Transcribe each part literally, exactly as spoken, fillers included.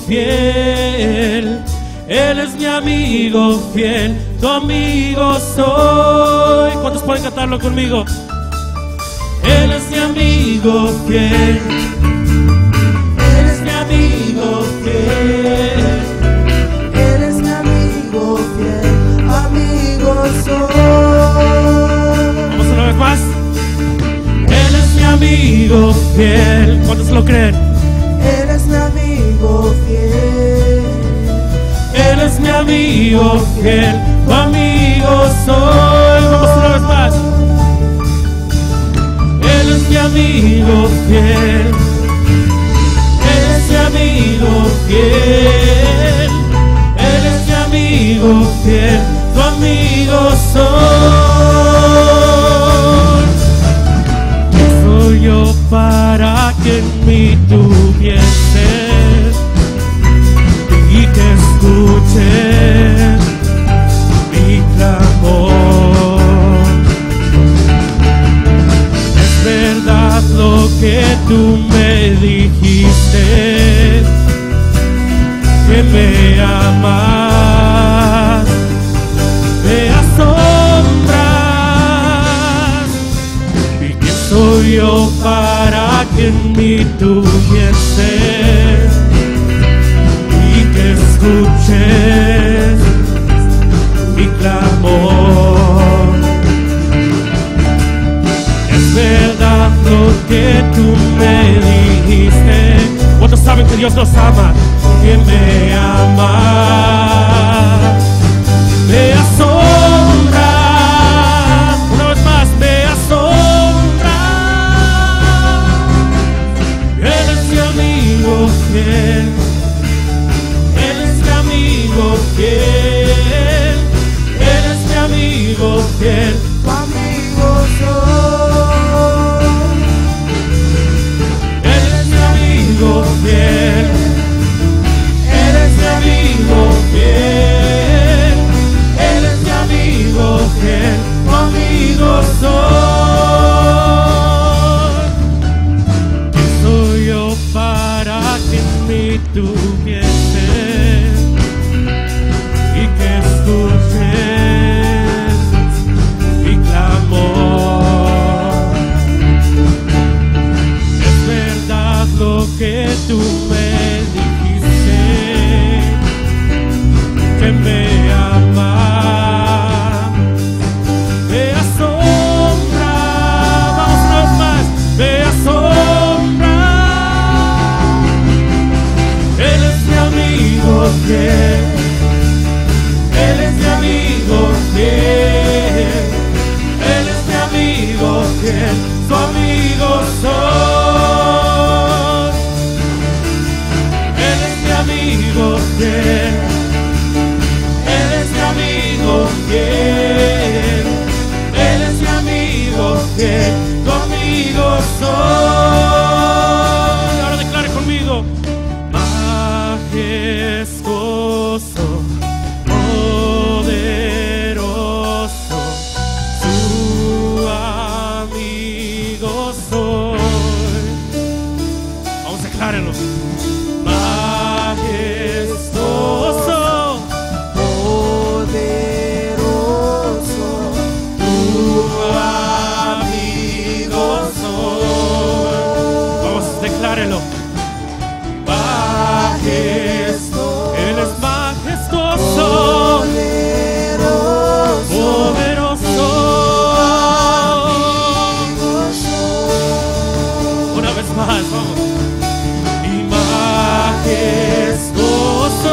fiel. Él es mi amigo fiel, tu amigo soy. ¿Cuántos pueden cantarlo conmigo? Él es mi amigo fiel. Él es mi amigo fiel. Él es mi amigo fiel, amigo soy. Vamos una vez más. Él es mi amigo fiel. ¿Cuántos lo creen? Él es mi amigo fiel. Él es mi amigo fiel, tu amigo soy. Vamos una vez más. Él es mi amigo fiel. Él es mi amigo fiel. Él es mi amigo fiel, tu amigo soy. ¿Quién soy yo para que en mí tuvieses y que escuches mi clamor? Es verdad lo que tú me dijiste, que me amas, me asombras. ¿Y quién soy yo para que en mí tuvieses y que escuches mi clamor? Es verdad lo que tú me dijiste. ¿Cuántos saben que Dios los ama? Que me ama, me asombra. Una vez más, me asombra. Él es mi amigo fiel. Él es mi amigo fiel. Él es mi amigo fiel, Tu amigo soy. Él es mi amigo fiel. Él es mi amigo fiel. Él es mi amigo fiel, tu amigo soy. ¿Quién soy yo para que en mí tuvieses y que escuches mi clamor? Es verdad lo que tú me dijiste, que me amas, me asombra. Vamos una vez más, me asombra. Él es mi amigo fiel. Él es mi amigo fiel. Él es mi amigo fiel, su amigo soy. Él es mi amigo fiel. Él es mi amigo fiel. Él es mi amigo fiel, tu amigo soy. Ahora declare conmigo. Majestuoso, poderoso, su amigo soy. Vamos a declararlo. Majestuoso, Poderoso, tu amigo soy. Vamos a declararlo. Majestuoso, Él es majestuoso, poderoso, poderoso. amigo soy. Una vez más, vamos. Y majestuoso,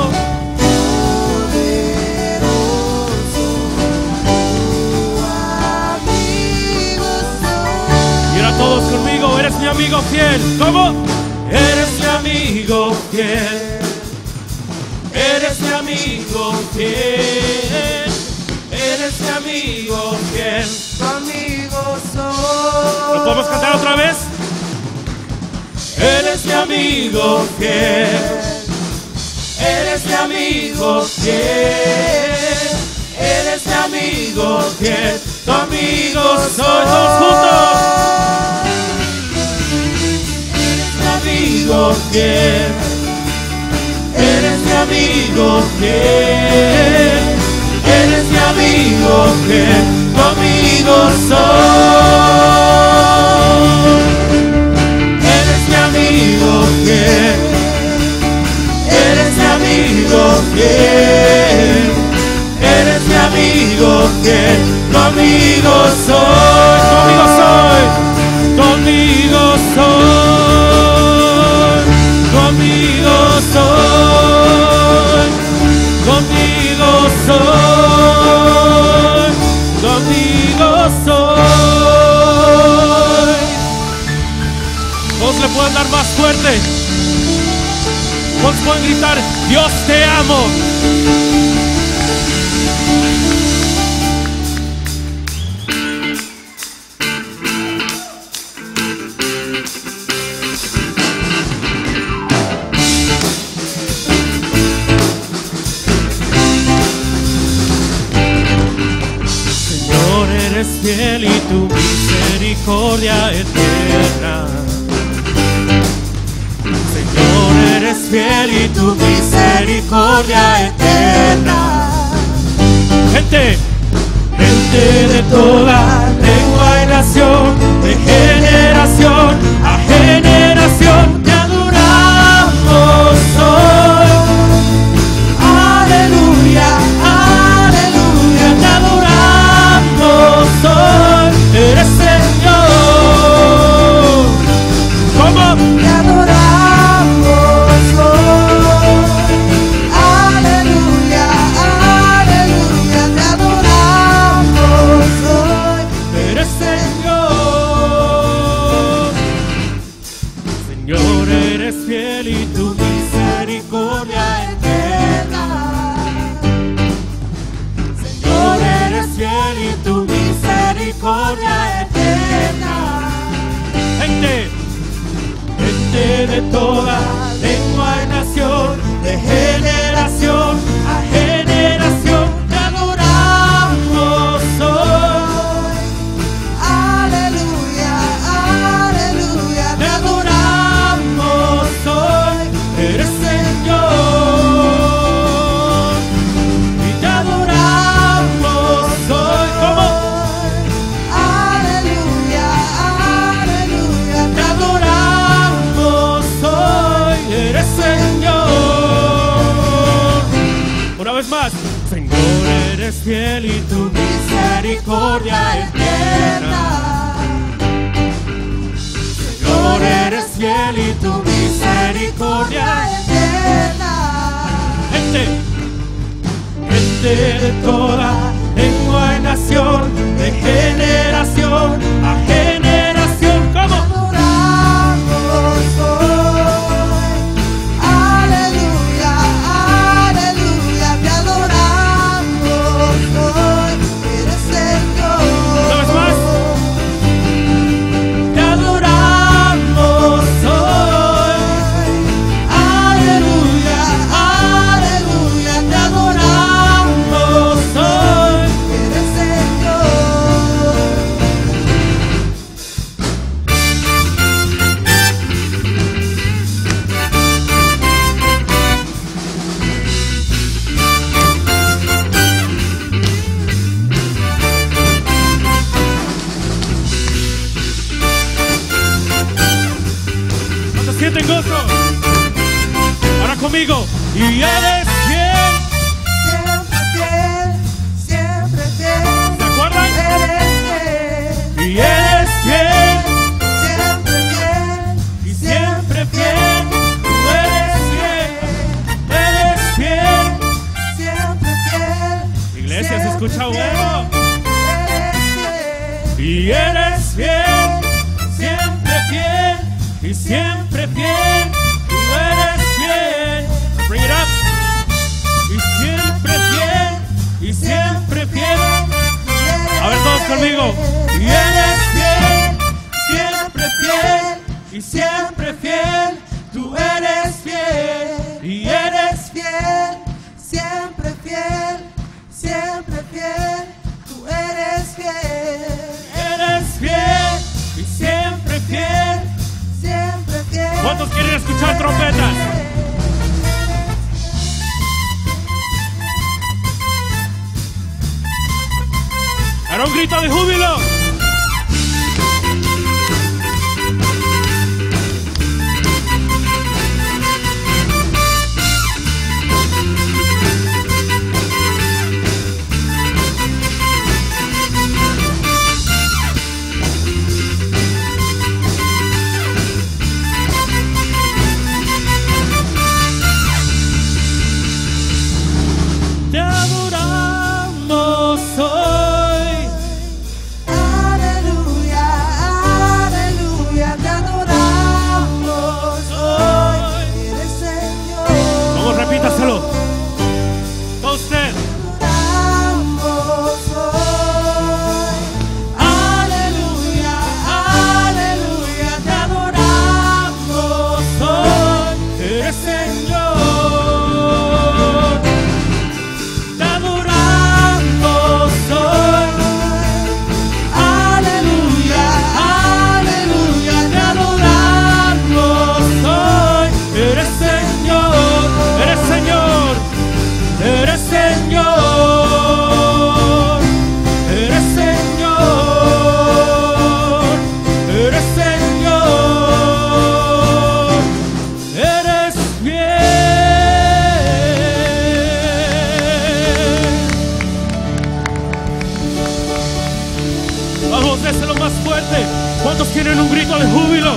Poderoso, tu amigo soy. y ahora todos conmigo. Eres mi amigo fiel. ¿Cómo? Eres mi amigo fiel. Eres mi amigo fiel. Eres mi amigo fiel. Tu amigo ¿Lo soy. podemos cantar otra vez? Eres mi amigo fiel. Eres mi amigo fiel. Eres mi amigo fiel. Tu amigo soy. Todos juntos. Eres mi amigo fiel. amigo fiel, eres mi amigo fiel, tu amigo soy. Eres mi amigo fiel, eres mi amigo fiel, eres mi amigo fiel, tu amigo soy, tu amigo soy, tu amigo soy, tu amigo soy, tu amigo soy, tu amigo soy. Todos le pueden dar más fuerte. Todos pueden gritar, Dios te amo. Señor, eres fiel y tu misericordia eterna. Señor, eres fiel y tu misericordia eterna. Gente, gente de toda lengua y nación, de generación a generación, te adoramos hoy. Aleluya, aleluya, te adoramos hoy. Eres Señor. ¿Cómo? Te adoramos hoy. Aleluya, aleluya, te adoramos hoy. Eres Señor. Señor, eres fiel y tu misericordia eterna. Señor, eres fiel y tu misericordia eterna. Gente, gente de toda lengua y nación, de generación a generación, te adoramos hoy. Aleluya, aleluya, Te adoramos hoy. Eres Señor y te adoramos hoy. ¿Cómo? aleluya, aleluya, Te adoramos hoy. Eres Señor. Una vez más. Señor, eres fiel y tu misericordia eterna. Señor, eres fiel y tu misericordia eterna. Gente, gente de toda lengua y nación, de generación a generación. ¿Cómo? Adoramos hoy. Aleluya, aleluya, te adoramos hoy. Eres Señor. Una vez más. Te adoramos hoy. Aleluya, aleluya, te adoramos hoy. Eres Señor. ¿Cuántos sienten gozo? Ahora conmigo. Y eres fiel. Siempre fiel, siempre fiel. ¿Se acuerdan? Eres fiel, Y eres fiel. siempre fiel. Y siempre fiel. Tú eres fiel. Eres fiel. Siempre fiel. Iglesia, ¿se escucha bueno? Eres fiel. Y eres fiel. Siempre fiel. Y siempre fiel. Tú eres fiel. Bring it up. Y siempre fiel. Y siempre fiel. A ver todos conmigo. Y eres fiel. Siempre fiel. Y siempre fiel. Tú eres fiel. Y eres Fiel, siempre fiel, siempre fiel. Tú eres fiel, Eres fiel y siempre fiel. siempre fiel. ¿Cuántos quieren escuchar trompetas? un grito de júbilo. Te adoramos hoy. Aleluya, aleluya, te adoramos hoy. Eres Señor. Vamos, repítaselo. Con usted. Te adoramos hoy. Aleluya, aleluya, te adoramos hoy. Eres Señor. Te adoramos hoy. Aleluya, aleluya, te adoramos hoy. Eres Señor. Eres Señor. Eres Señor. Eres Señor. Eres Señor. Eres bien. Vamos, déselo más fuerte. ¿Cuántos tienen un grito de júbilo?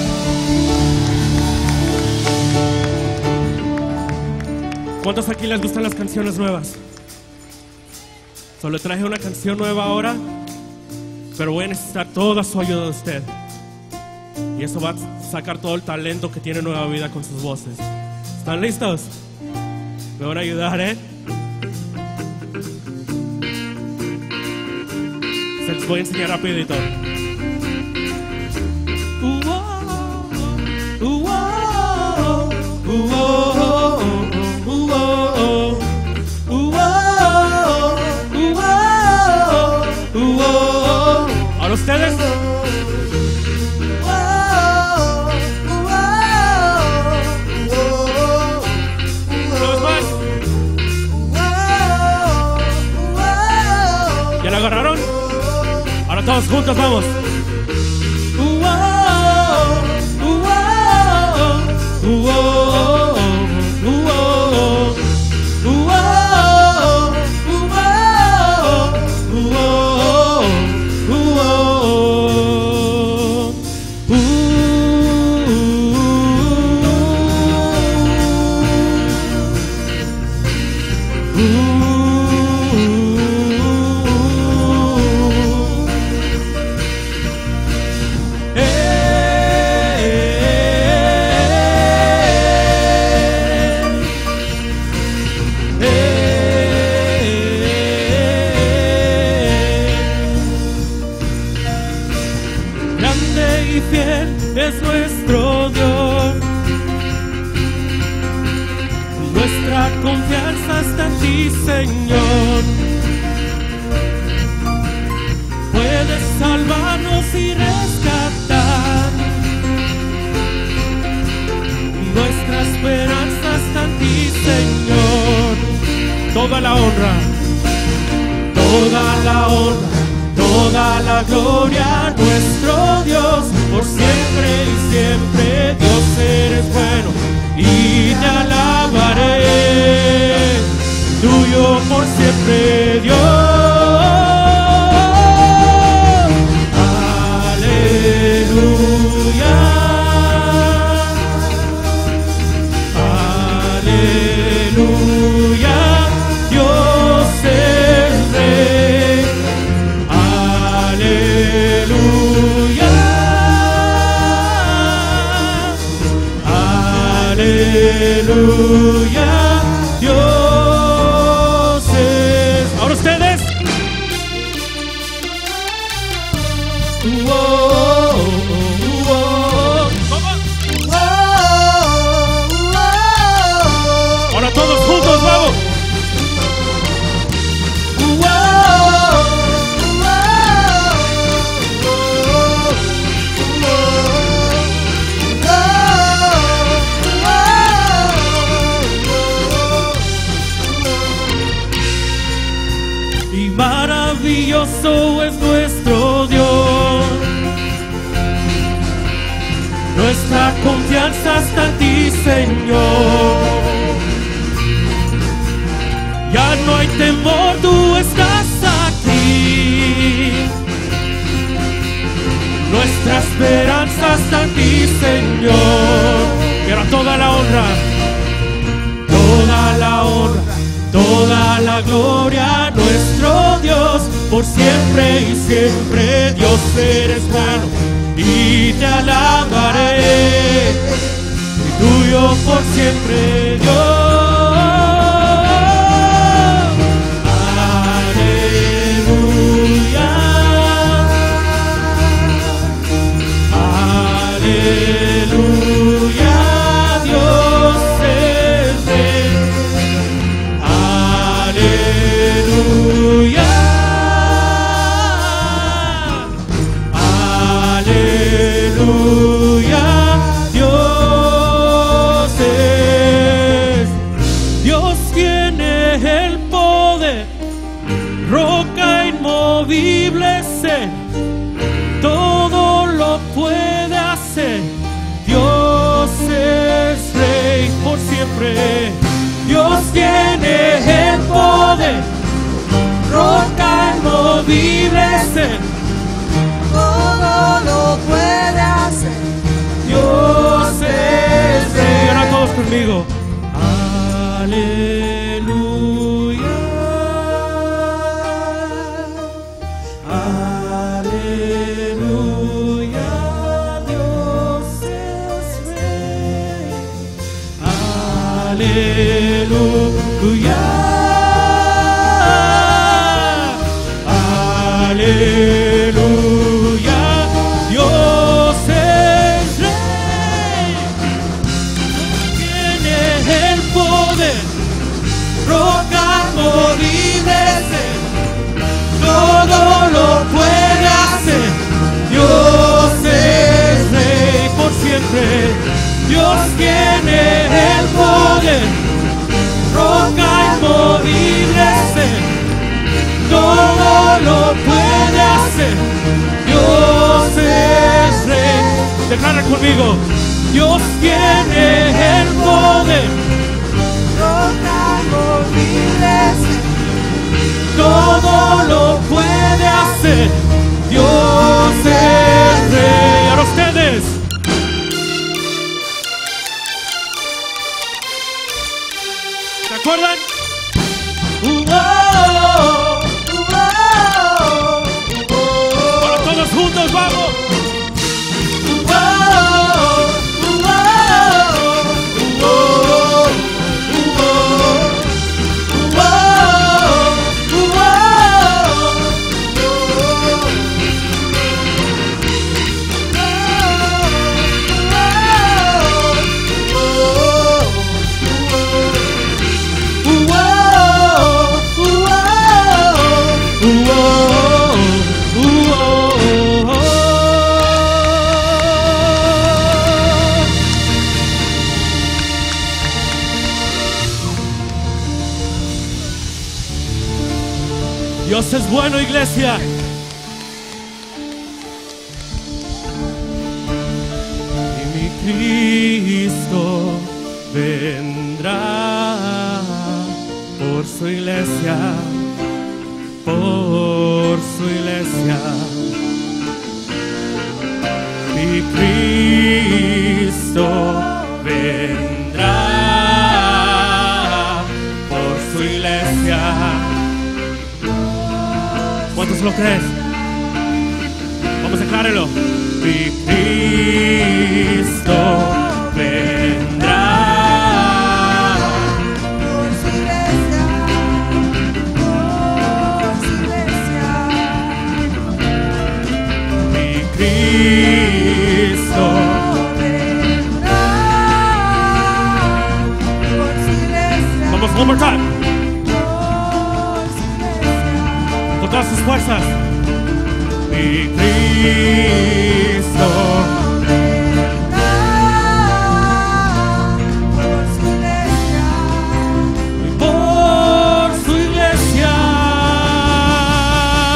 ¿Cuántos aquí les gustan las canciones nuevas? Solo traje una canción nueva ahora, pero voy a necesitar toda su ayuda de usted. Y eso va a sacar todo el talento que tiene Nueva Vida con sus voces. ¿Están listos? Me van a ayudar, ¿eh? Se los voy a enseñar rapidito. Uh, oh, uh, oh, uh, oh, uh, oh, uh, oh, uh, oh. ¿Ahora ustedes? Una vez más. ¿Ya la agarraron? Ahora todos juntos vamos. Uh, oh, uh, oh, uh, oh, uh, oh, uh, oh, uh, oh, uh, oh, Grande y fiel es nuestro Dios. Nuestra confianza está en ti, Señor. Puedes salvarnos y rescatar. Nuestra esperanza está en ti, Señor. Toda la honra, toda la honra, toda la gloria a nuestro Dios, por siempre y siempre. Dios, eres bueno y te alabaré, tuyo por siempre, Dios. Aleluya, aleluya, Dios es Rey. Aleluya, aleluya, Dios es. Ahora ustedes. Uh, oh, oh, uh, oh. ¿Cómo? Ahora todos juntos, vamos. Uh, oh, y maravilloso maravilloso es nuestro Dios. Nuestra confianza está en ti, Señor. Ya no hay temor, tú estás aquí. Nuestra esperanza está en ti, Señor. Y ahora toda la honra, toda la honra, toda la gloria a nuestro Dios, por siempre y siempre. Dios, eres bueno y te alabaré, y tuyo por siempre, Dios. Aleluya, aleluya, Dios es rey. Aleluya, aleluya, Dios es. Dios tiene el poder, roca inmovible sé, todo lo puede hacer. Dios es rey por siempre. Dios tiene el poder, roca inmovible sé, todo lo puede hacer. Dios es rey. Ahora todos conmigo. Aleluya, aleluya, Dios es rey. Aleluya, aleluya, Dios es rey. Tiene el poder, roca inmovible ser, todo lo puede hacer. Dios es rey por siempre. Dios tiene el poder, roca inmovible ser, todo lo puede hacer. Dios es rey. Declara conmigo. Dios tiene el poder, Roca inmovible sé, todo lo puede hacer. Dios es rey. Ahora ustedes. ¿Se acuerdan? Uh, oh, oh, oh, oh, Ahora todos juntos vamos. oh, oh, oh, Dios es bueno, iglesia. Y mi Cristo vendrá por su iglesia, por su iglesia. Mi Cristo vendrá por su iglesia. ¿Cuántos lo crees? Vamos a declararlo. Mi Cristo vendrá por su iglesia, por su iglesia. mi Cristo. Vendrá por su iglesia, Vamos, one more time. por su iglesia. Con todas sus fuerzas. Mi Cristo. Por su iglesia, Por su iglesia.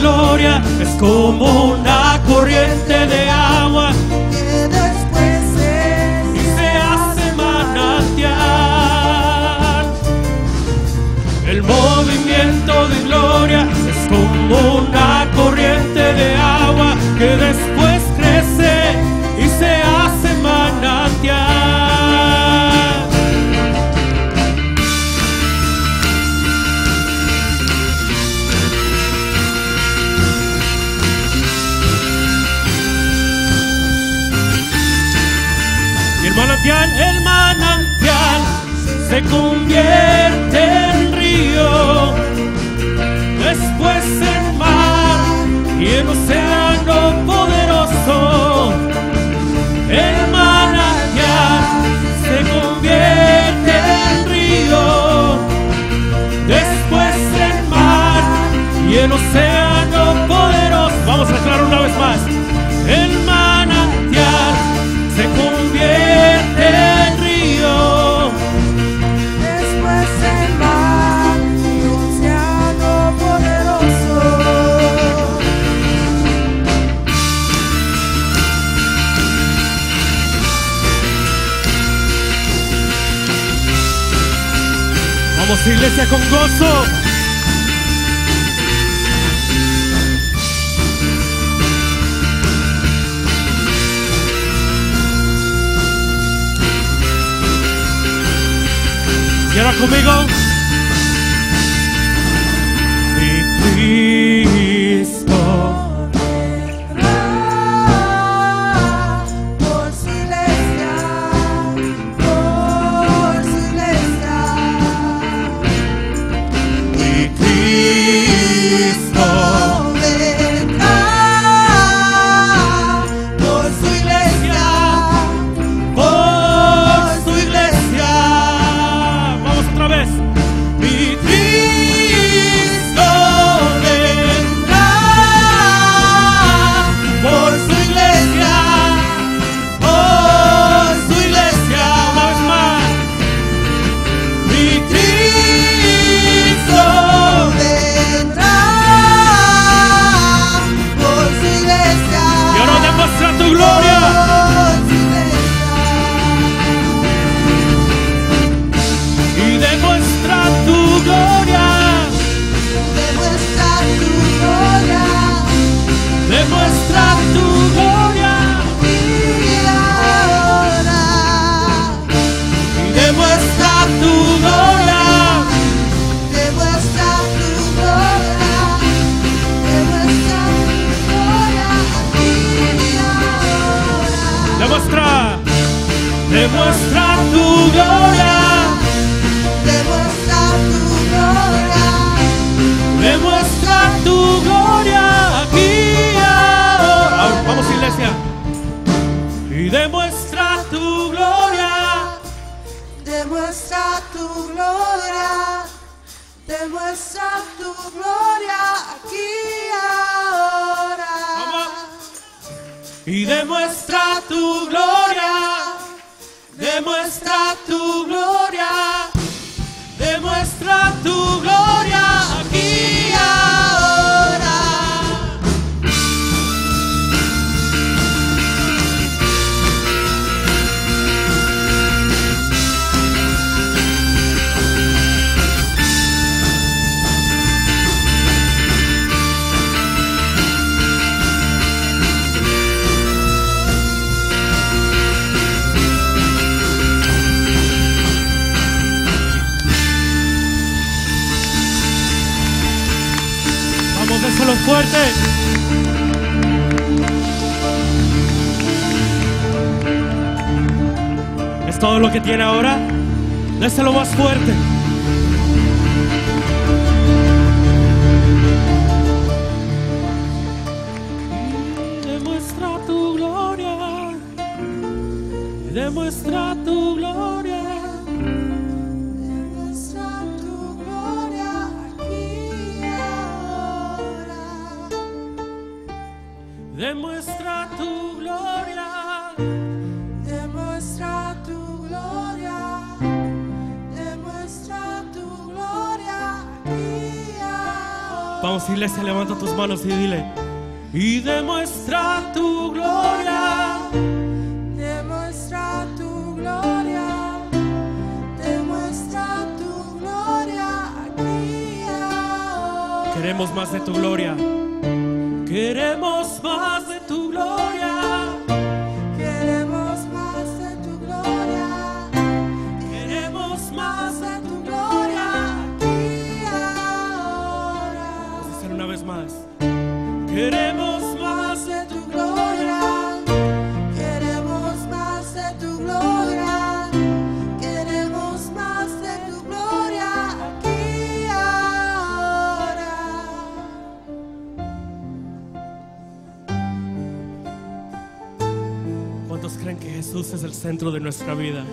gloria es como una corriente de agua que después se, y se hace manantial. El movimiento de gloria es como una corriente de agua que después crece y se hace manantial. El manantial, el manantial se convierte en río, después en mar y en océano poderoso. El manantial se convierte en río, después en mar y en océano poderoso. Vamos a aclarar una vez más. El manantial se convierte en río, después en mar y océano poderoso. Vamos, iglesia, con gozo. Y ahora conmigo. Mi Cristo Por su iglesia, por su iglesia, mi Cristo vendrá por su iglesia, por su iglesia. Vamos otra vez. Mi Cristo vendrá por su iglesia, por su iglesia. Una vez más. Mi Cristo. vendrá por su iglesia, Y ahora demuestra tu gloria. por su iglesia. Y demuestra tu gloria. Demuestra tu gloria, Demuestra tu gloria. y ahora. Y demuestra tu gloria. Demuestra tu gloria, demuestra tu gloria aquí y ahora. Demuestra. Demuestra tu gloria. Demuestra tu gloria, Demuestra tu gloria aquí y ahora. Ahora, vamos, iglesia. Y demuestra tu gloria. demuestra tu gloria, demuestra tu gloria aquí y ahora. Vamos. Y demuestra tu gloria. Demuestra tu gloria. Demuestra tu gloria aquí y ahora. Vamos, déselo fuerte. ¿Es todo lo que tiene ahora? Déselo más fuerte. Demuestra tu gloria. Demuestra tu gloria. Demuestra tu gloria aquí y ahora. Demuestra tu gloria. Demuestra tu gloria, demuestra Vamos, iglesia, levanta tus manos y dile: y demuestra tu gloria. Demuestra tu gloria. Demuestra tu gloria aquí y ahora. Queremos más de tu gloria. Queremos más de tu gloria. Queremos más de tu gloria. Queremos más de tu gloria aquí y ahora. Vamos a hacer una vez más. Queremos más de tu gloria. Queremos más de tu gloria. Queremos más de tu gloria aquí y ahora. ¿Cuántos creen que Jesús es el centro de nuestra vida?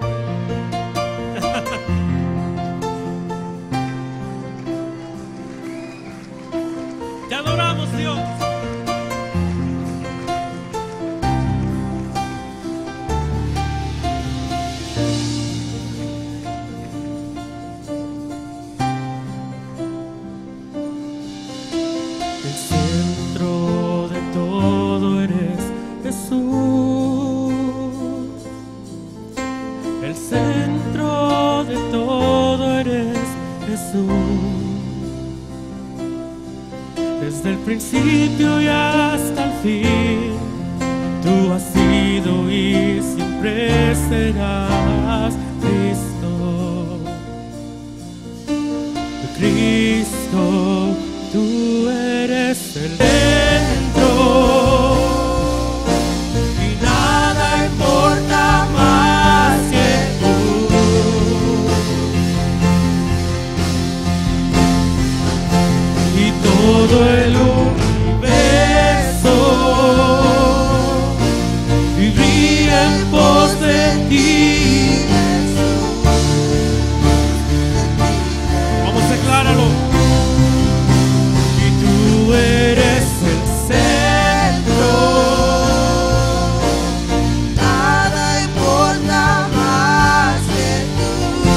Te adoramos, Dios. El centro de todo eres Jesús. El centro de todo eres Jesús. Desde el principio y hasta el fin, tú has sido y siempre serás Cristo. Cristo, tú eres el centro y nada importa más que tú. Y todo el universo brilla en pos de ti. Vamos, decláralo. Y tú eres el centro. Nada importa más que tú.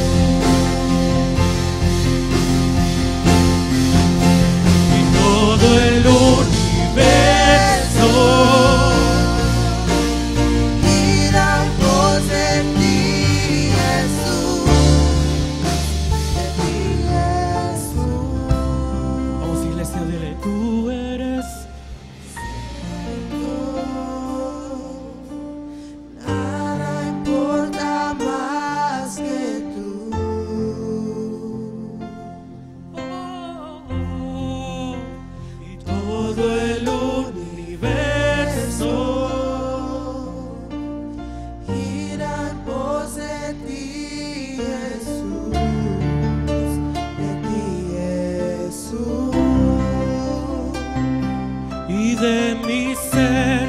Y todo el universo Gira en pos de ti, Jesús. De ti, Jesús. Vamos, iglesia, dile: tú eres. Nada importa más que tú. Oh, y todo el universo Gira en pos de ti, Jesús. De ti, Jesús. y de mi ser.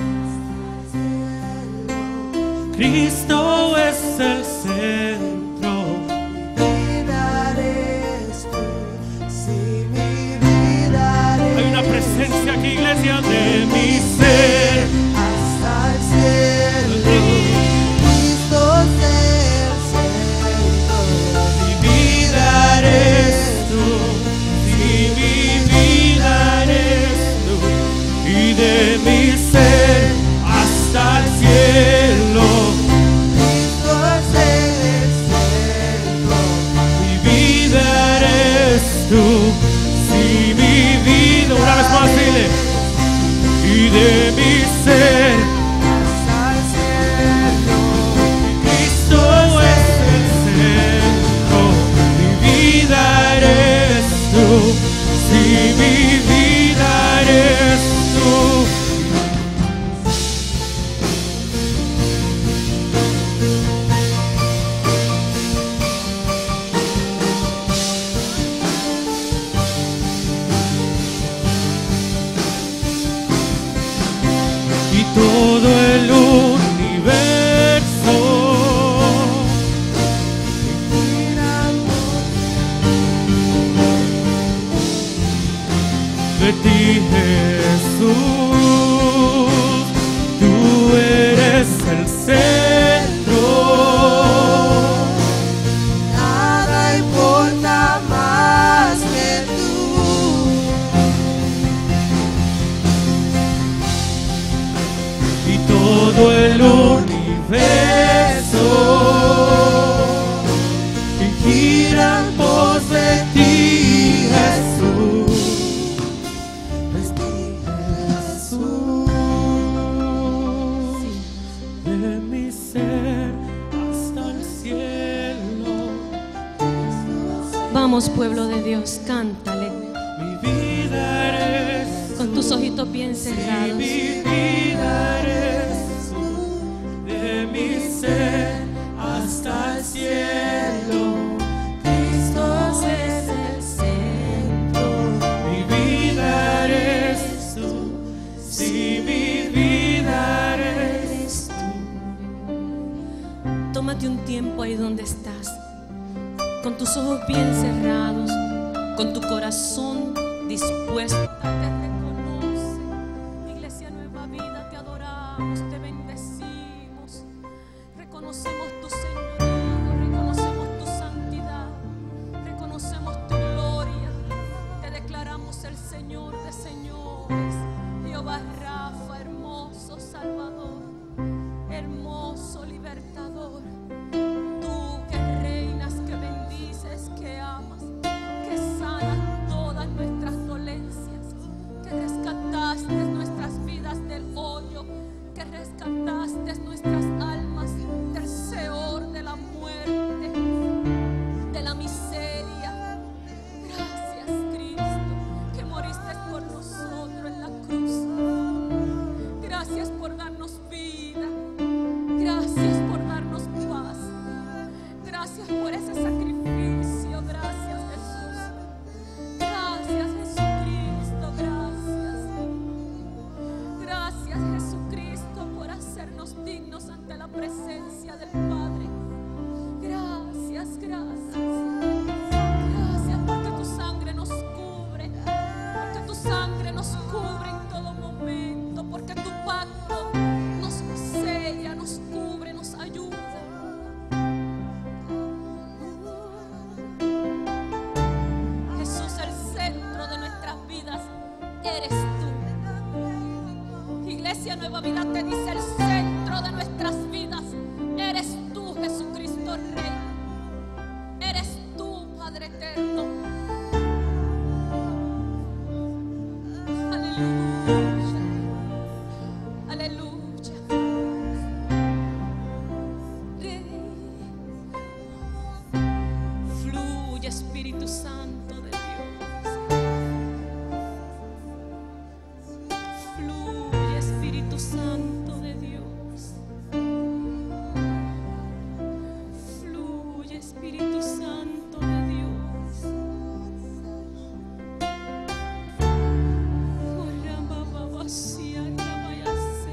Cristo es el centro. Vida eres tú, si mi vida eres Hay una presencia aquí, iglesia, de mi ser. hasta el cielo. Cristo es el centro. Mi vida eres tú, si mi vida eres tú, y de mi ser hasta el cielo. Cristo es el centro. Mi vida eres tú, si mi vida, una vez más dile, y de mi ser, Hasta el cielo. Cristo es el centro. Mi vida eres tú, si mi vida eres tú. Y todo el universo de ti, Jesús, tú eres el centro. Nada importa más que tú. ti, Jesús. De ti, Jesús. De mi ser hasta el cielo. Vamos, pueblo de Dios, cántale. Mi vida eres Con tus ojitos bien tú. cerrados. Mi vida eres tú. De mi ser hasta el cielo. Cristo es el centro. Mi vida eres tú. Sí, mi vida eres tú. Tómate un tiempo ahí donde estás, con tus ojos bien cerrados, con tu corazón dispuesto. Te reconoce, Iglesia Nueva Vida, te adoramos, te bendecimos. Reconocemos tu señorío, reconocemos tu santidad, reconocemos tu gloria. Te declaramos el Señor de señores, Jehová Rafa, hermoso Salvador, hermoso libertador. Tú que reinas, que bendices, que amas, que sanas todas nuestras dolencias, que rescataste nuestras vidas del hoyo, que rescataste nuestras almas del seor, de la muerte, de la miseria. Gracias, Cristo, que moriste por nosotros en la cruz. Gracias por darnos vida. Gracias por darnos paz. Gracias por ese sacrificio. Gracias, Jesús. Gracias, Jesucristo. Gracias. Gracias, Jesucristo, por hacernos dignos ante la presencia del Padre. Gracias, gracias. Gracias porque tu sangre nos cubre. Porque tu sangre nos cubre en todo momento. Porque tu pacto nos sella, nos cubre, nos ayuda. Jesús, el centro de nuestras vidas eres tú. Iglesia Nueva Vida te dice: el centro de nuestras vidas eres tú, Jesucristo Rey. Eres tú, Padre eterno. Aleluya. Aleluya. Rey. Fluye, Espíritu Santo de Dios. Fluye, Espíritu Santo de Dios. Fluye, Espíritu Santo de Dios. Oh, Ramababasía, Ramayase.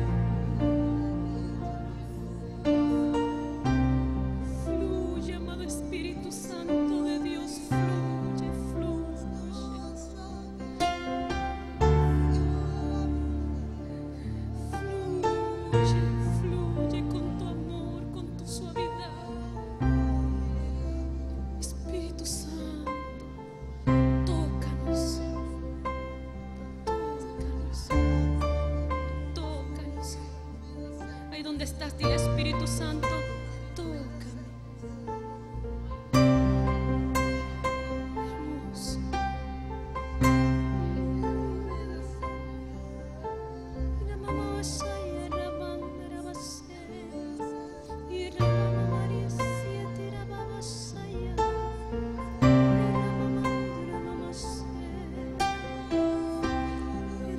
Fluye, amado Espíritu Santo de Dios. Fluye, fluye. Fluye, fluye con tu amor, con tu suavidad. Espíritu Santo, tócanos, tócanos, tócanos. Ahí donde estás, dile: Espíritu Santo, tócame. Hermoso.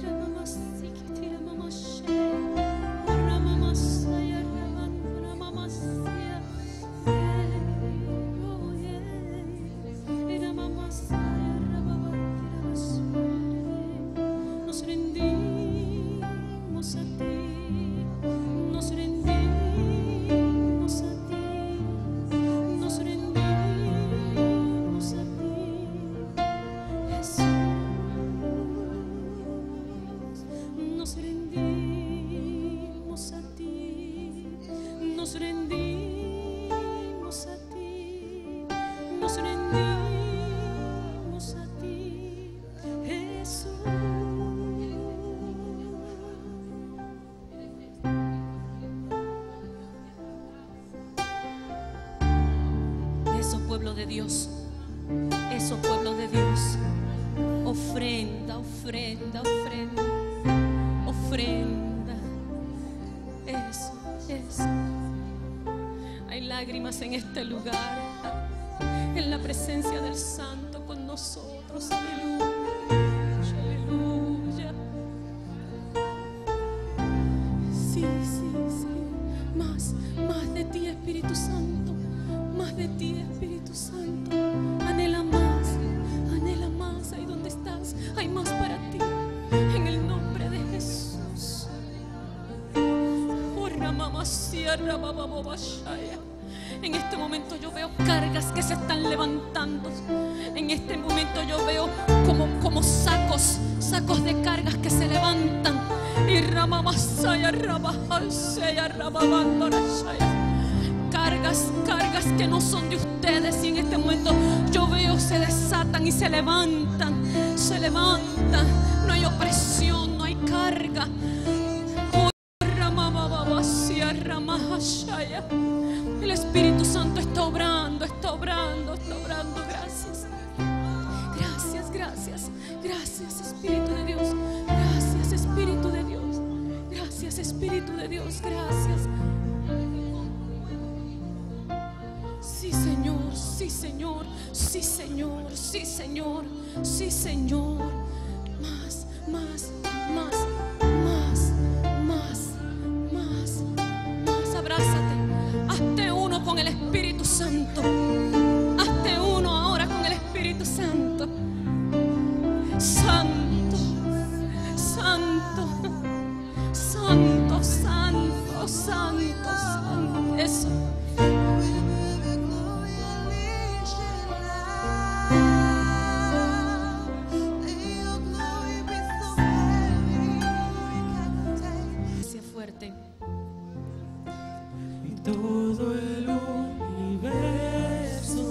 Ramamas Eso, pueblo de Dios. Ofrenda, ofrenda, ofrenda. Ofrenda. Eso, eso. Hay lágrimas en este lugar, en la presencia del Santo con nosotros. Aleluya, aleluya. Sí, sí, sí. Más, más de ti, Espíritu Santo. Más de ti, Espíritu Santo. Anhela más, anhela más. Ahí donde estás, hay más para ti. En el nombre de Jesús. En este momento yo veo cargas que se están levantando. En este momento yo veo como, como sacos, sacos de cargas que se levantan. Y Ramamasaya, Rabajasaya, Rababandorashaya. Cargas, cargas que no son de ustedes. Y en este momento yo veo se desatan y se levantan. Se levantan. No hay opresión, no hay carga. El Espíritu Santo está obrando, está obrando, está obrando. Gracias. Gracias, gracias. Gracias, Espíritu de Dios. Gracias, Espíritu de Dios. Gracias, Espíritu de Dios. Gracias. Sí, Señor, sí, Señor, sí, Señor, sí, Señor, sí, Señor. Más, más, más, más, más, más, más. Abrázate. Hazte uno con el Espíritu Santo. Hazte uno ahora con el Espíritu Santo. Santo, Santo, Santo, Santo, Santo, Santo. Eso. Todo el universo,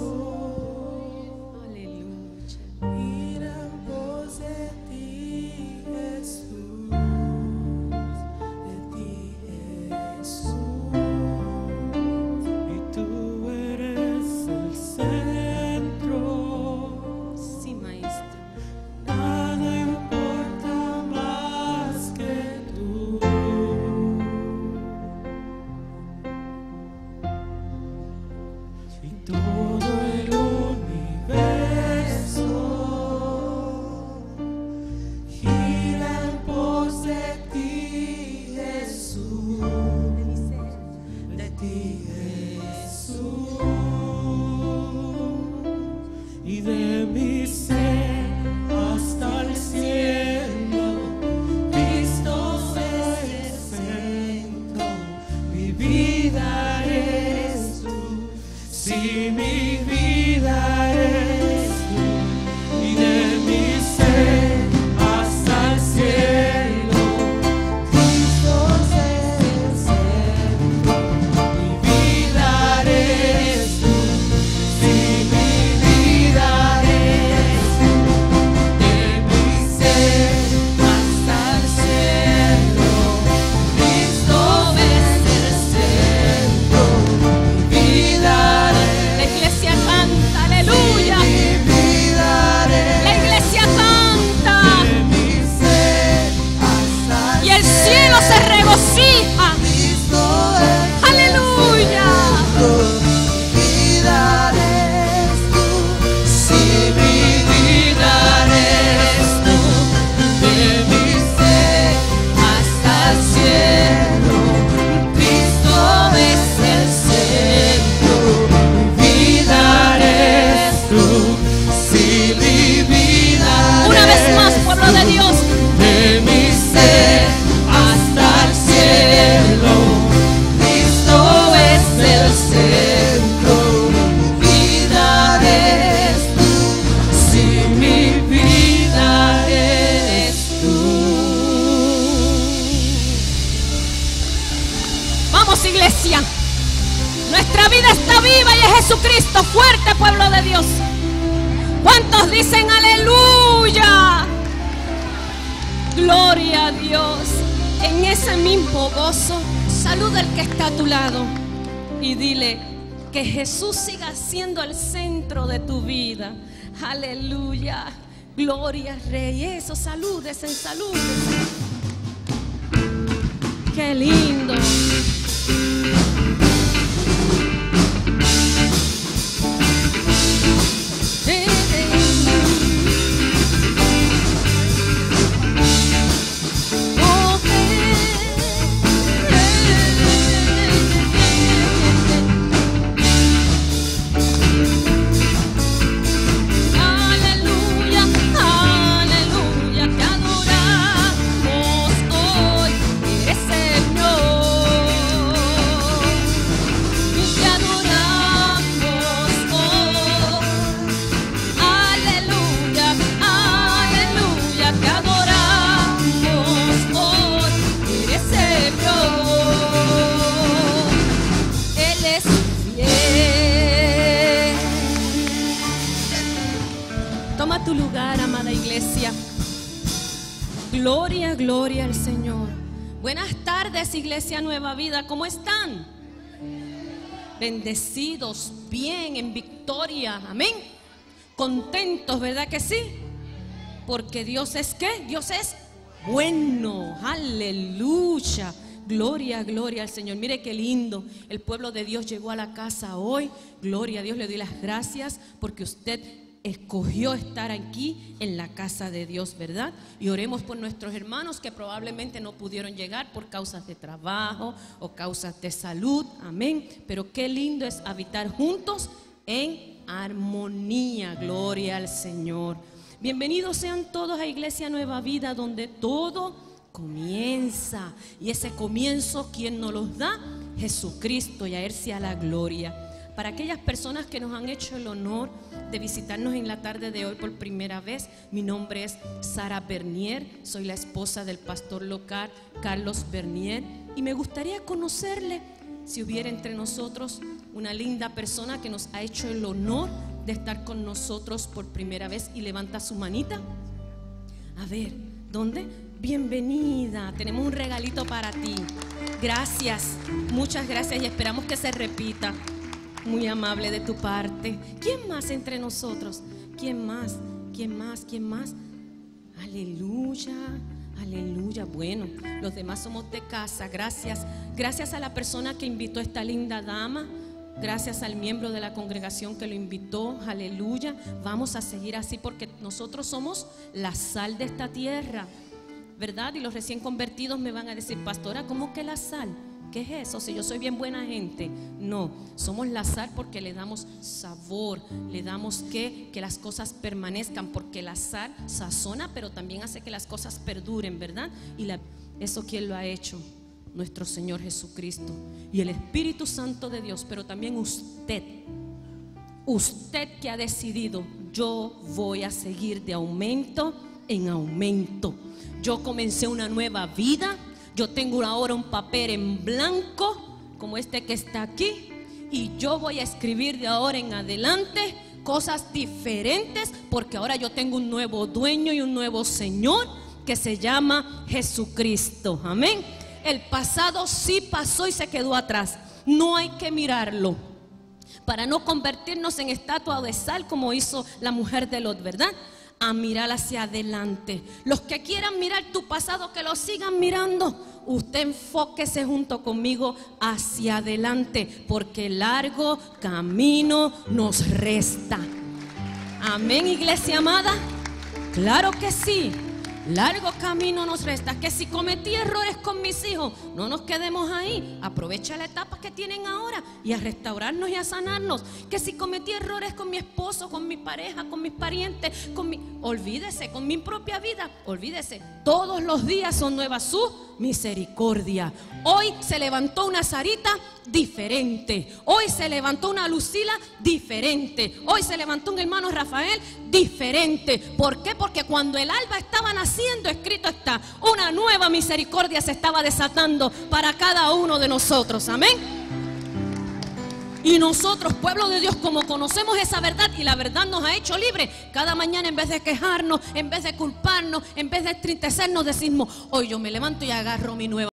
aleluya, irá en pos de ti, Jesús, de ti, Jesús. y tú eres el centro. sí, Maestro. Nada importa más que tú. Y todo el universo Gira en pos de ti, Jesús, de ti, Jesús. y de mi ser hasta el cielo, Cristo es el centro. Mi vida eres tú, si mi vida eres tú, y de mi ser hasta el cielo, Cristo es el centro. mi vida eres tú, si mi vida eres tú, de mi ser hasta el cielo, Cristo es el centro, mi vida eres. La iglesia canta, aleluya. Mi vida La iglesia canta de mi ser hasta y el cielo se regocija. Cristo es Aleluya. mi vida eres tú. Si mi vida eres tú, de mi ser hasta el cielo, Cristo es el centro, mi vida eres tú, si mi vida Una vez eres más, pueblo de Dios. de mi ser hasta el cielo, Cristo es el centro, mi vida eres tú, si mi vida eres tú. Vamos, iglesia. Nuestra vida está viva y es Jesucristo fuerte, pueblo de Dios. ¿Cuántos dicen aleluya? Gloria a Dios. En ese mismo gozo, saluda al que está a tu lado y dile: Que Jesús siga siendo el centro de tu vida. Aleluya. Gloria al Rey. Eso, salúdese, salúdese. Qué lindo. Toma tu lugar, amada iglesia. Gloria, gloria al Señor. Buenas tardes, Iglesia Nueva Vida. ¿Cómo están? Bendecidos, bien, en victoria. Amén. Contentos, ¿verdad que sí? Porque Dios es ¿qué? Dios es bueno. Aleluya. Gloria, gloria al Señor. Mire qué lindo. El pueblo de Dios llegó a la casa hoy. Gloria a Dios, le doy las gracias porque usted escogió estar aquí en la casa de Dios, ¿verdad? Y oremos por nuestros hermanos que probablemente no pudieron llegar por causas de trabajo o causas de salud, amén. Pero qué lindo es habitar juntos en armonía, gloria al Señor. Bienvenidos sean todos a Iglesia Nueva Vida, donde todo comienza. Y ese comienzo, ¿quién nos los da? Jesucristo, y a Él sea la gloria. Para aquellas personas que nos han hecho el honor de visitarnos en la tarde de hoy por primera vez, mi nombre es Sara Bernier, soy la esposa del pastor local Carlos Bernier y me gustaría conocerle si hubiera entre nosotros una linda persona que nos ha hecho el honor de estar con nosotros por primera vez y levanta su manita. A ver, ¿dónde? Bienvenida, tenemos un regalito para ti. Gracias, muchas gracias y esperamos que se repita. Muy amable de tu parte. ¿Quién más entre nosotros? ¿Quién más? ¿Quién más? ¿Quién más? Aleluya, aleluya. Bueno, los demás somos de casa. Gracias. Gracias a la persona que invitó a esta linda dama. Gracias al miembro de la congregación que lo invitó. Aleluya. Vamos a seguir así porque nosotros somos la sal de esta tierra, ¿verdad? Y los recién convertidos me van a decir, pastora, ¿cómo que la sal? ¿Qué es eso? Si yo soy bien buena gente. No, somos la sal porque le damos sabor, le damos que, que las cosas permanezcan, porque la sal sazona, pero también hace que las cosas perduren, ¿verdad? Y la, eso ¿quién lo ha hecho? Nuestro Señor Jesucristo y el Espíritu Santo de Dios, pero también usted, usted que ha decidido, yo voy a seguir de aumento en aumento. Yo comencé una nueva vida. Yo tengo ahora un papel en blanco, como este que está aquí, y yo voy a escribir de ahora en adelante cosas diferentes, porque ahora yo tengo un nuevo dueño y un nuevo Señor que se llama Jesucristo. Amén. El pasado sí pasó y se quedó atrás. No hay que mirarlo para no convertirnos en estatua de sal como hizo la mujer de Lot, ¿verdad? A mirar hacia adelante. Los que quieran mirar tu pasado, que lo sigan mirando. Usted enfóquese junto conmigo hacia adelante, porque largo camino nos resta. Amén, iglesia amada. Claro que sí. Largo camino nos resta. Que si cometí errores con mis hijos, no nos quedemos ahí. Aprovecha la etapa que tienen ahora y a restaurarnos y a sanarnos. Que si cometí errores con mi esposo, con mi pareja, con mis parientes, con mi... olvídese, con mi propia vida, olvídese. Todos los días son nuevas su misericordia. Hoy se levantó una Sarita diferente. Hoy se levantó una Lucila diferente. Hoy se levantó un hermano Rafael diferente. ¿Por qué? Porque cuando el alba estaba naciendo, escrito está, una nueva misericordia se estaba desatando para cada uno de nosotros. Amén. Y nosotros, pueblo de Dios, como conocemos esa verdad y la verdad nos ha hecho libres, cada mañana en vez de quejarnos, en vez de culparnos, en vez de entristecernos, decimos, hoy yo me levanto y agarro mi nueva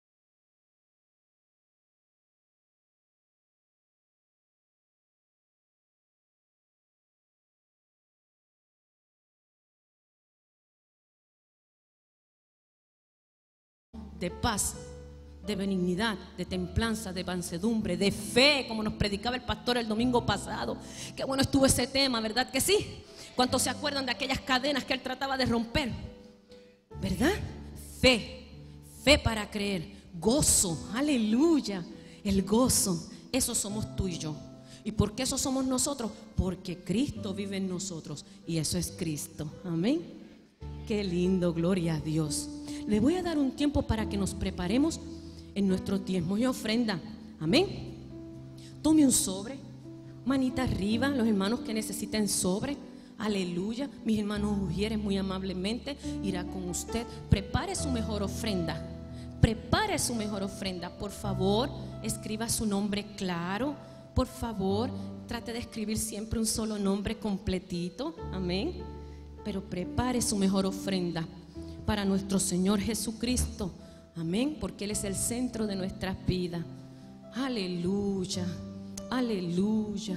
de paz, de benignidad, de templanza, de mansedumbre, de fe, como nos predicaba el pastor el domingo pasado. Qué bueno estuvo ese tema, ¿verdad que sí? ¿Cuántos se acuerdan de aquellas cadenas que él trataba de romper? ¿Verdad? Fe, fe para creer, gozo, aleluya, el gozo, eso somos tú y yo. ¿Y por qué eso somos nosotros? Porque Cristo vive en nosotros y eso es Cristo, amén. Qué lindo, gloria a Dios. Le voy a dar un tiempo para que nos preparemos en nuestros diezmos y ofrenda, amén. Tome un sobre, manita arriba, los hermanos que necesiten sobre, aleluya. Mis hermanos Ujieres muy amablemente irá con usted. Prepare su mejor ofrenda, prepare su mejor ofrenda, por favor, escriba su nombre claro, por favor, trate de escribir siempre un solo nombre completito, amén. Pero prepare su mejor ofrenda para nuestro Señor Jesucristo, amén, porque Él es el centro de nuestras vidas. Aleluya, aleluya.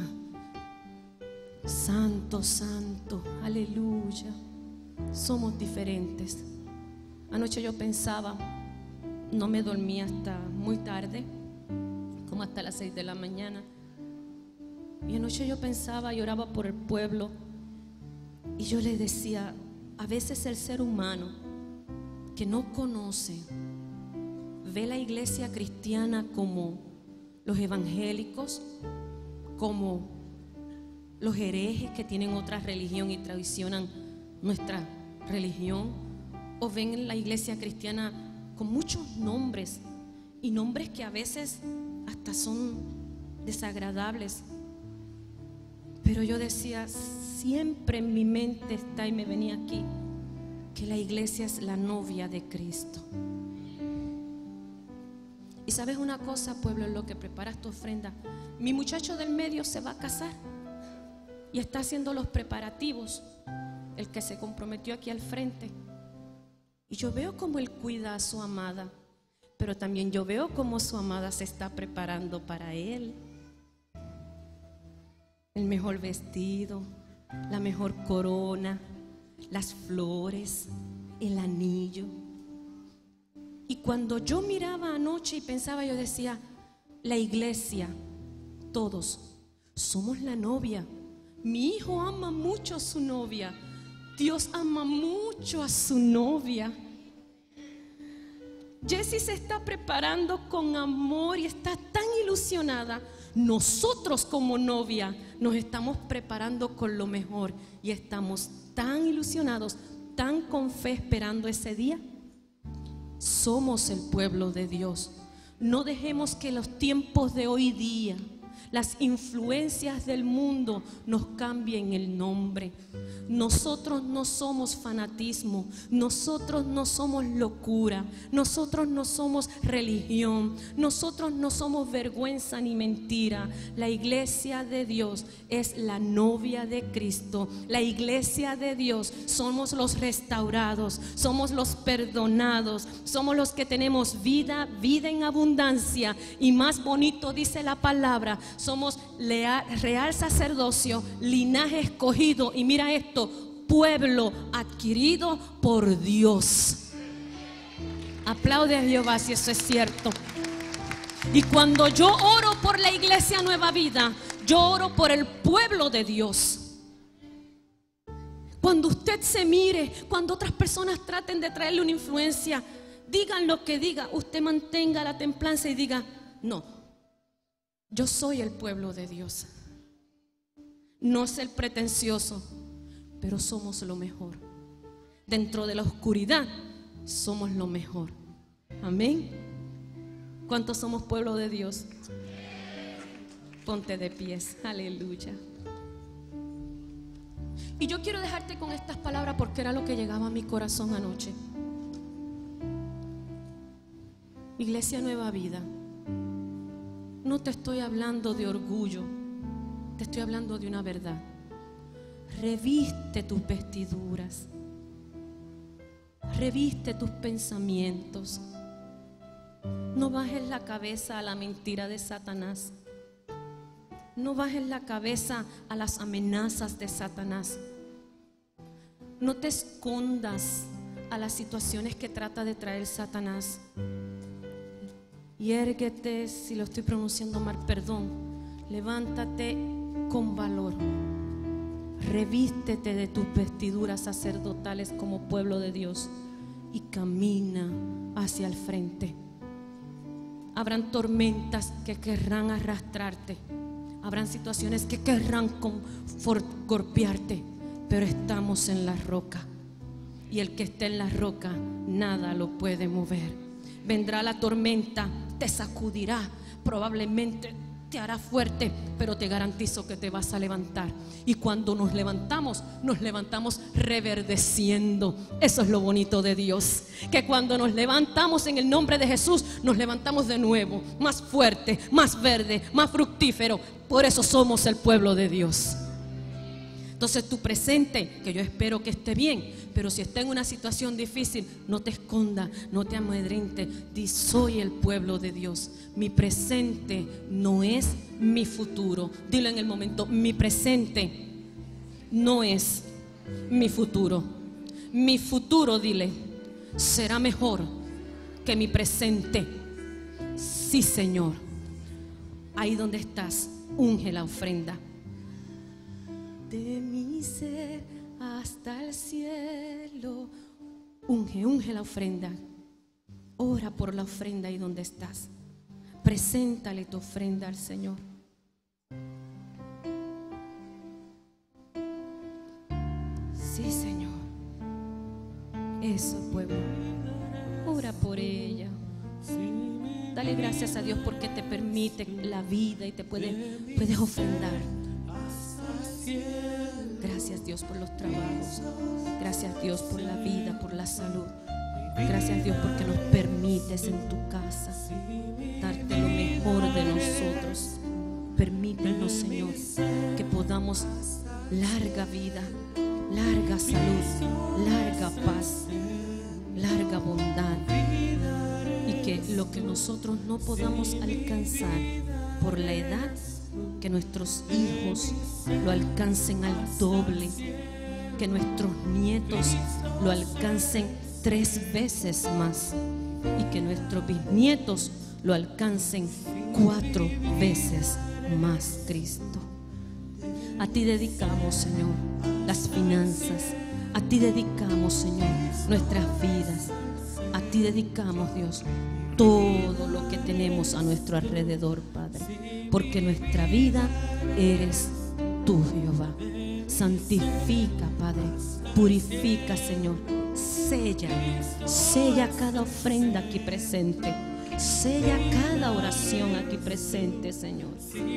Santo, santo, aleluya. Somos diferentes. Anoche yo pensaba, no me dormí hasta muy tarde, como hasta las seis de la mañana. Y anoche yo pensaba y oraba por el pueblo. Y yo le decía, a veces el ser humano que no conoce, ve la iglesia cristiana como los evangélicos, como los herejes que tienen otra religión y traicionan nuestra religión, o ven la iglesia cristiana con muchos nombres y nombres que a veces hasta son desagradables. Pero yo decía, siempre en mi mente está y me venía aquí que la iglesia es la novia de Cristo. Y sabes una cosa, pueblo, en lo que preparas tu ofrenda, mi muchacho del medio se va a casar y está haciendo los preparativos, el que se comprometió aquí al frente. Y yo veo cómo él cuida a su amada, pero también yo veo cómo su amada se está preparando para él. El mejor vestido, la mejor corona, las flores, el anillo. Y cuando yo miraba anoche y pensaba, yo decía, la iglesia, todos somos la novia. Mi hijo ama mucho a su novia. Dios ama mucho a su novia. Jessie se está preparando con amor y está tan ilusionada. Nosotros como novia nos estamos preparando con lo mejor y estamos tan ilusionados, tan con fe esperando ese día. Somos el pueblo de Dios. No dejemos que los tiempos de hoy día, las influencias del mundo nos cambien el nombre. Nosotros no somos fanatismo, nosotros no somos locura, nosotros no somos religión, nosotros no somos vergüenza ni mentira. La iglesia de Dios es la novia de Cristo. La iglesia de Dios somos los restaurados, somos los perdonados, somos los que tenemos vida, vida en abundancia. Y más bonito dice la palabra, somos leal, real sacerdocio, linaje escogido. Y mira esto, pueblo adquirido por Dios. Aplaude a Jehová si eso es cierto. Y cuando yo oro por la iglesia Nueva Vida, yo oro por el pueblo de Dios. Cuando usted se mire, cuando otras personas traten de traerle una influencia, digan lo que diga, usted mantenga la templanza y diga, no, yo soy el pueblo de Dios. No es el pretencioso, pero somos lo mejor. Dentro de la oscuridad somos lo mejor. Amén. ¿Cuántos somos pueblo de Dios? Ponte de pies. Aleluya. Y yo quiero dejarte con estas palabras porque era lo que llegaba a mi corazón anoche. Iglesia Nueva Vida, no te estoy hablando de orgullo, te estoy hablando de una verdad. Reviste tus vestiduras, reviste tus pensamientos. No bajes la cabeza a la mentira de Satanás. No bajes la cabeza a las amenazas de Satanás. No te escondas a las situaciones que trata de traer Satanás. Yérguete, si lo estoy pronunciando mal, perdón. Levántate con valor. Revístete de tus vestiduras sacerdotales como pueblo de Dios y camina hacia el frente. Habrán tormentas que querrán arrastrarte. Habrán situaciones que querrán golpearte, pero estamos en la roca. Y el que esté en la roca, nada lo puede mover. Vendrá la tormenta, te sacudirá, probablemente te hará fuerte, pero te garantizo que te vas a levantar. Y cuando nos levantamos, nos levantamos reverdeciendo. Eso es lo bonito de Dios, que cuando nos levantamos en el nombre de Jesús, nos levantamos de nuevo, más fuerte, más verde, más fructífero. Por eso somos el pueblo de Dios. Entonces tu presente, que yo espero que esté bien, pero si está en una situación difícil, no te esconda, no te amedrente. Di: soy el pueblo de Dios. Mi presente no es mi futuro. Dilo en el momento: mi presente no es mi futuro. Mi futuro, dile, será mejor que mi presente. Sí, Señor. Ahí donde estás, unge la ofrenda. De mi ser hasta el cielo. Unge, unge la ofrenda. Ora por la ofrenda ahí donde estás. Preséntale tu ofrenda al Señor. Sí, Señor. Eso, pueblo. Ora por ella. Dale gracias a Dios porque te permite la vida y te puede, puedes ofrendar. Gracias, Dios, por los trabajos. Gracias, Dios, por la vida, por la salud. Gracias, Dios, porque nos permites en tu casa darte lo mejor de nosotros. Permítenos, Señor, que podamos larga vida, larga salud, larga paz, larga bondad, y que lo que nosotros no podamos alcanzar por la edad, que nuestros hijos lo alcancen al doble, que nuestros nietos lo alcancen tres veces más y que nuestros bisnietos lo alcancen cuatro veces más, Cristo. A ti dedicamos, Señor, las finanzas. A ti dedicamos, Señor, nuestras vidas. A ti dedicamos, Dios, todo lo que tenemos a nuestro alrededor, Padre, porque nuestra vida eres tú, Jehová. Santifica, Padre, purifica, Señor, sella, sella cada ofrenda aquí presente, sella cada oración aquí presente, Señor.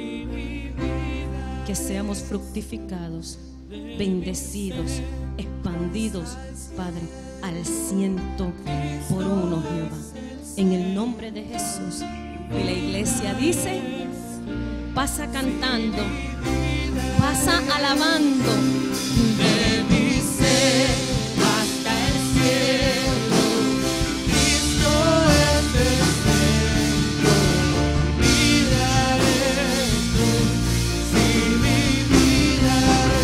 Que seamos fructificados, bendecidos, expandidos, Padre, al ciento por uno, Jehová. En el nombre de Jesús. Y la iglesia dice: pasa cantando, pasa alabando. De mi ser hasta el cielo, Cristo es el centro. Vida eres tú, si mi vida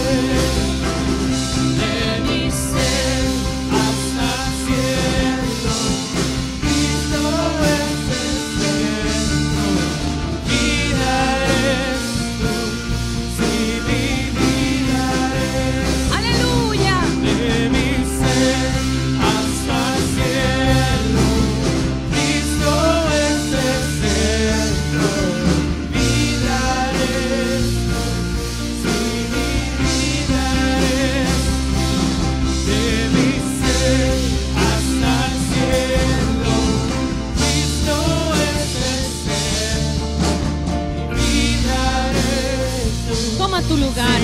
es. De mi ser hasta el cielo, Cristo es el centro. Vida eres tú, si mi vida es. ¡Aleluya! De mi ser hasta el cielo, Cristo es el centro. Vida eres tú, si mi vida es. De mi ser hasta el cielo, Cristo es el centro. Vida eres tú. Toma tu lugar.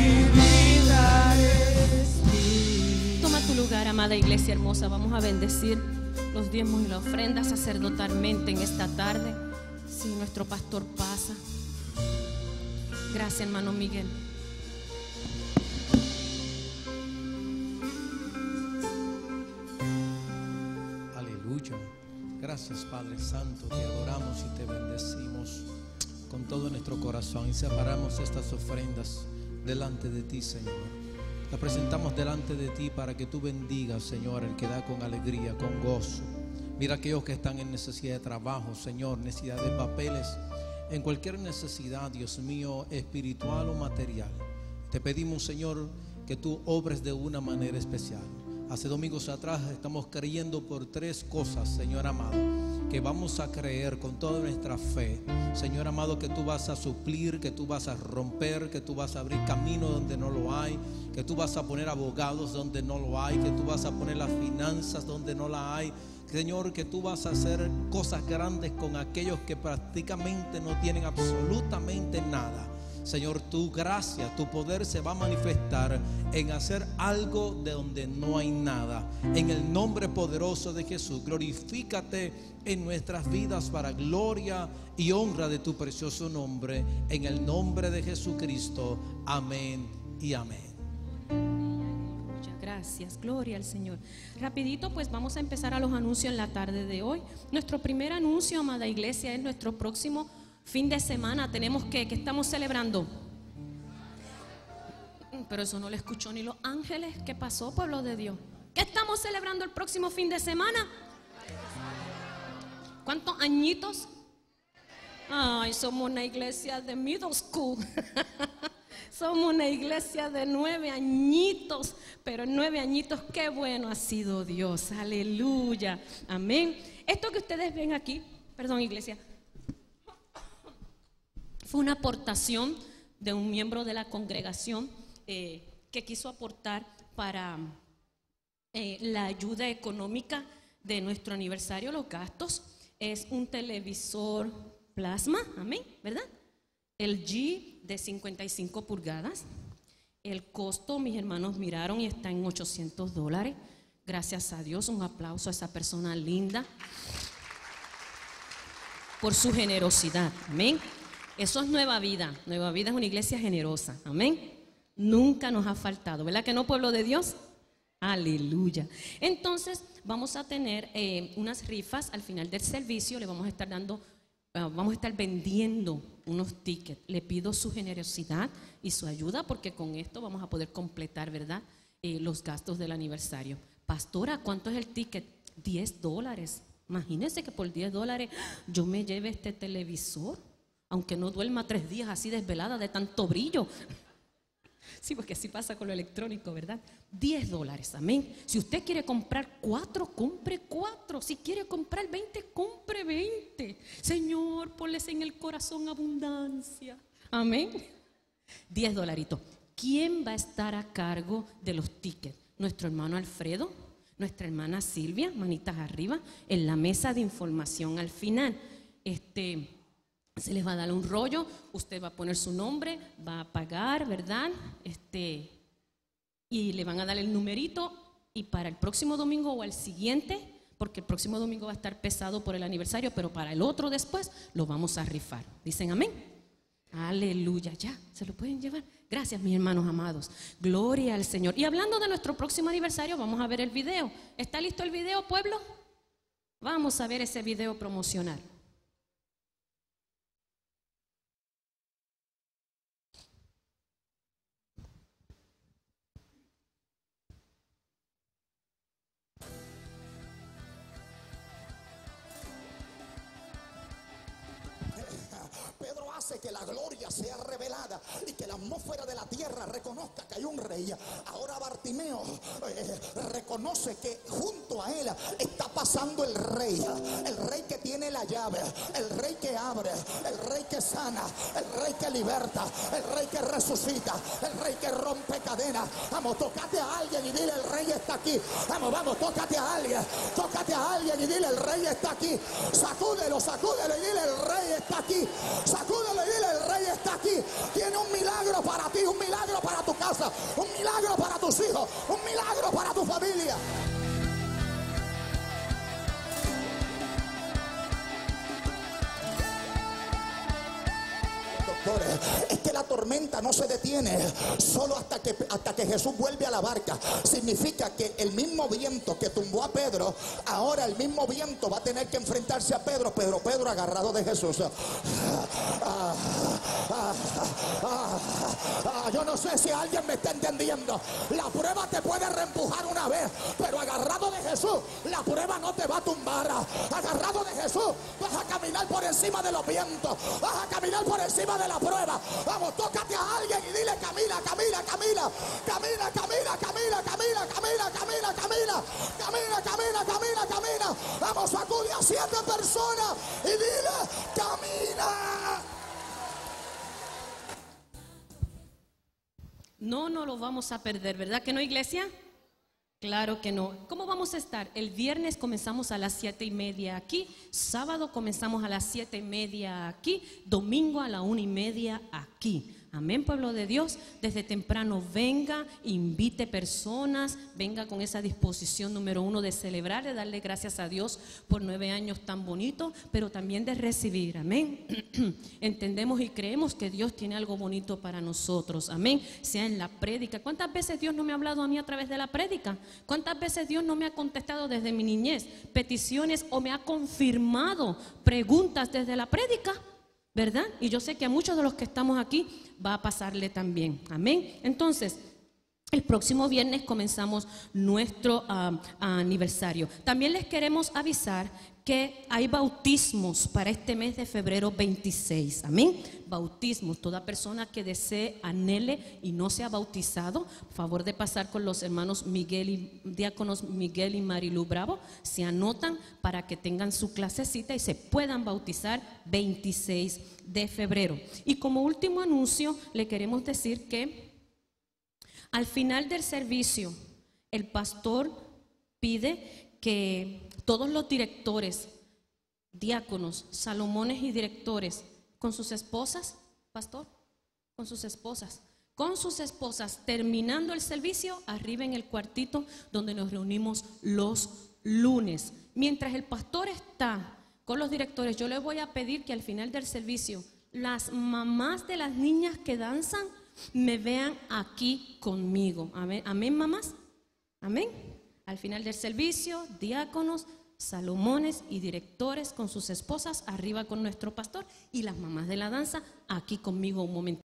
Toma tu lugar, amada iglesia hermosa. Vamos a bendecir los diezmos y la ofrenda sacerdotalmente en esta tarde. Si nuestro pastor pasa. Gracias, hermano Miguel. Aleluya. Gracias, Padre Santo. Te adoramos y te bendecimos con todo nuestro corazón y separamos estas ofrendas delante de ti, Señor. La presentamos delante de ti para que tú bendigas, Señor, el que da con alegría, con gozo. Mira aquellos que están en necesidad de trabajo, Señor, necesidad de papeles, en cualquier necesidad, Dios mío, espiritual o material. Te pedimos, Señor, que tú obres de una manera especial. Hace domingos atrás estamos creyendo por tres cosas, Señor amado, que vamos a creer con toda nuestra fe, Señor amado, que tú vas a suplir, que tú vas a romper, que tú vas a abrir camino donde no lo hay, que tú vas a poner abogados donde no lo hay, que tú vas a poner las finanzas donde no la hay. Señor, que tú vas a hacer cosas grandes con aquellos que prácticamente no tienen absolutamente nada. Señor, tu gracia, tu poder se va a manifestar en hacer algo de donde no hay nada. En el nombre poderoso de Jesús, glorifícate en nuestras vidas para gloria y honra de tu precioso nombre. En el nombre de Jesucristo, amén y amén. Muchas gracias, gloria al Señor. Rapidito, pues vamos a empezar a los anuncios en la tarde de hoy. Nuestro primer anuncio, amada iglesia, es nuestro próximo fin de semana. Tenemos que, que estamos celebrando. Pero eso no lo escuchó ni los ángeles. ¿Qué pasó, pueblo de Dios? ¿Qué estamos celebrando el próximo fin de semana? ¿Cuántos añitos? Ay, somos una iglesia de middle school. Somos una iglesia de nueve añitos. Pero en nueve añitos, qué bueno ha sido Dios. Aleluya, amén. Esto que ustedes ven aquí, perdón, iglesia, fue una aportación de un miembro de la congregación eh, que quiso aportar para eh, la ayuda económica de nuestro aniversario, los gastos. Es un televisor plasma, amén, ¿verdad? El G de cincuenta y cinco pulgadas. El costo, mis hermanos miraron, y está en ochocientos dólares. Gracias a Dios, un aplauso a esa persona linda por su generosidad, amén. Eso es Nueva Vida. Nueva Vida es una iglesia generosa, amén. Nunca nos ha faltado, ¿verdad que no, pueblo de Dios? Aleluya. Entonces vamos a tener eh, unas rifas al final del servicio. Le vamos a estar dando, uh, vamos a estar vendiendo unos tickets. Le pido su generosidad y su ayuda, porque con esto vamos a poder completar, ¿verdad? Eh, los gastos del aniversario. Pastora, ¿cuánto es el ticket? diez dólares. Imagínense que por diez dólares yo me lleve este televisor, aunque no duerma tres días así desvelada de tanto brillo. Sí, porque así pasa con lo electrónico, ¿verdad? diez dólares, amén. Si usted quiere comprar cuatro, compre cuatro. Si quiere comprar veinte, compre veinte. Señor, ponles en el corazón abundancia, amén. diez dolaritos. ¿Quién va a estar a cargo de los tickets? Nuestro hermano Alfredo, nuestra hermana Silvia, manitas arriba, en la mesa de información al final. Este... Se les va a dar un rollo, usted va a poner su nombre, va a pagar, ¿verdad? Este, y le van a dar el numerito, y para el próximo domingo o al siguiente, porque el próximo domingo va a estar pesado por el aniversario, pero para el otro después lo vamos a rifar. ¿Dicen amén? Aleluya, ya, se lo pueden llevar. Gracias, mis hermanos amados. Gloria al Señor. Y hablando de nuestro próximo aniversario, vamos a ver el video. ¿Está listo el video, pueblo? Vamos a ver ese video promocional. Pedro hace que la gloria sea revelada y que la atmósfera de la tierra reconozca que hay un rey. Ahora Bartimeo eh, reconoce que junto a él está pasando el rey, el rey que tiene la llave, el rey que abre, el rey que sana, el rey que liberta, el rey que resucita, el rey que rompe cadenas. Vamos, tócate a alguien y dile: el rey está aquí. Vamos, vamos, tócate a alguien, tócate a alguien y dile: el rey está aquí. Sacúdelo, sacúdelo y dile: el rey está aquí. Sacúdelo y dile: el rey está aquí. Tiene un milagro para ti, un milagro para tu casa, un milagro para tus hijos, un milagro para tu familia. Es que la tormenta no se detiene solo hasta que, hasta que Jesús vuelve a la barca. Significa que el mismo viento que tumbó a Pedro, ahora el mismo viento va a tener que enfrentarse a Pedro. Pedro, Pedro agarrado de Jesús. Ah, ah, ah, ah, yo no sé si alguien me está entendiendo. La prueba te puede reempujar una vez, pero agarrado de Jesús, la prueba no te va a tumbar. Agarrado de Jesús, vas a caminar por encima de los vientos, vas a caminar por encima de la prueba. Vamos, tócate a alguien y dile: camina, camina, camina, camina, camina, camina, camina, camina, camina, camina, camina, camina, camina, camina. Vamos, sacude a siete personas y dile: camina. No, no lo vamos a perder, ¿verdad que no, iglesia? Claro que no. ¿Cómo vamos a estar? El viernes comenzamos a las siete y media aquí, sábado comenzamos a las siete y media aquí, domingo a la una y media aquí. Amén, pueblo de Dios. Desde temprano venga, invite personas, venga con esa disposición número uno de celebrar, de darle gracias a Dios por nueve años tan bonitos, pero también de recibir. Amén. Entendemos y creemos que Dios tiene algo bonito para nosotros. Amén. Sea en la prédica. ¿Cuántas veces Dios no me ha hablado a mí a través de la prédica? ¿Cuántas veces Dios no me ha contestado desde mi niñez peticiones o me ha confirmado preguntas desde la prédica? ¿Verdad? Y yo sé que a muchos de los que estamos aquí va a pasarle también. Amén. Entonces, el próximo viernes comenzamos nuestro uh, aniversario. También les queremos avisar que hay bautismos para este mes de febrero veintiséis. Amén. Bautismos. Toda persona que desee, anhele y no sea bautizado, favor de pasar con los hermanos Miguel y diáconos Miguel y Marilu Bravo, se anotan para que tengan su clasecita y se puedan bautizar veintiséis de febrero. Y como último anuncio, le queremos decir que al final del servicio, el pastor pide que todos los directores, diáconos, salomones y directores, con sus esposas, pastor, con sus esposas, con sus esposas, terminando el servicio, arriba en el cuartito donde nos reunimos los lunes. Mientras el pastor está con los directores, yo les voy a pedir que al final del servicio, las mamás de las niñas que danzan, me vean aquí conmigo. Amén, amén, mamás. Amén. Al final del servicio, diáconos, salomones y directores con sus esposas arriba con nuestro pastor y las mamás de la danza aquí conmigo un momento.